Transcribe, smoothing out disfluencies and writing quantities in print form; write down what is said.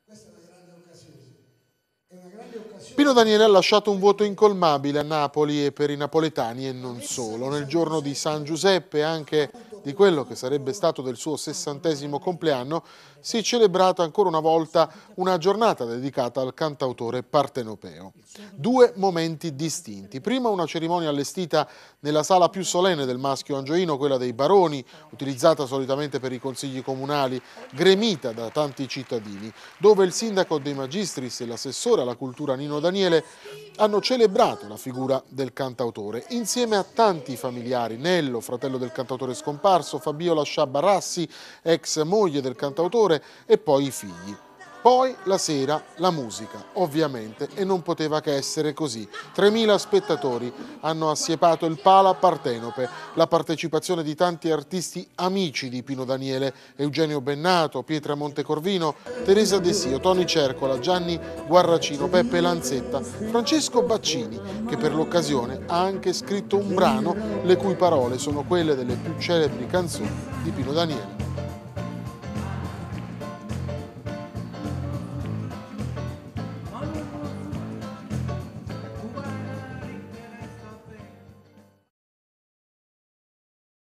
Pino Daniele ha lasciato un vuoto incolmabile a Napoli e per i napoletani e non solo. Nel giorno di San Giuseppe, anche di quello che sarebbe stato del suo 60° compleanno, si è celebrata ancora una volta una giornata dedicata al cantautore partenopeo. Due momenti distinti. Prima una cerimonia allestita nella sala più solenne del maschio angioino, quella dei baroni, utilizzata solitamente per i consigli comunali, gremita da tanti cittadini, dove il sindaco De Magistris e l'assessore alla cultura Nino Daniele hanno celebrato la figura del cantautore insieme a tanti familiari: Nello, fratello del cantautore scomparso, Fabiola Sciabba Rassi, ex moglie del cantautore, e poi i figli. Poi la sera la musica, ovviamente, e non poteva che essere così. 3.000 spettatori hanno assiepato il Pala Partenope, la partecipazione di tanti artisti amici di Pino Daniele: Eugenio Bennato, Pietra Montecorvino, Teresa De Sio, Toni Cercola, Gianni Guarracino, Peppe Lanzetta, Francesco Baccini, che per l'occasione ha anche scritto un brano le cui parole sono quelle delle più celebri canzoni di Pino Daniele.